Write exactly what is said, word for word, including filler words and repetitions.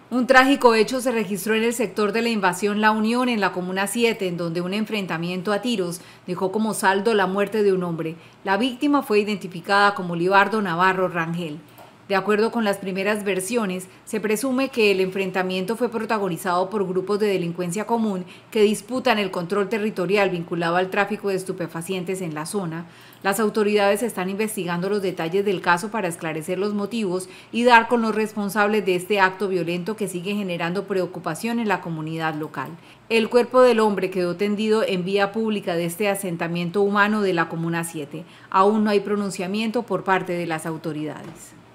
Un trágico hecho se registró en el sector de la Invasión La Unión, en la Comuna siete, en donde un enfrentamiento a tiros dejó como saldo la muerte de un hombre. La víctima fue identificada como Libardo Navarro Rangel. De acuerdo con las primeras versiones, se presume que el enfrentamiento fue protagonizado por grupos de delincuencia común que disputan el control territorial vinculado al tráfico de estupefacientes en la zona. Las autoridades están investigando los detalles del caso para esclarecer los motivos y dar con los responsables de este acto violento que sigue generando preocupación en la comunidad local. El cuerpo del hombre quedó tendido en vía pública de este asentamiento humano de la Comuna siete. Aún no hay pronunciamiento por parte de las autoridades.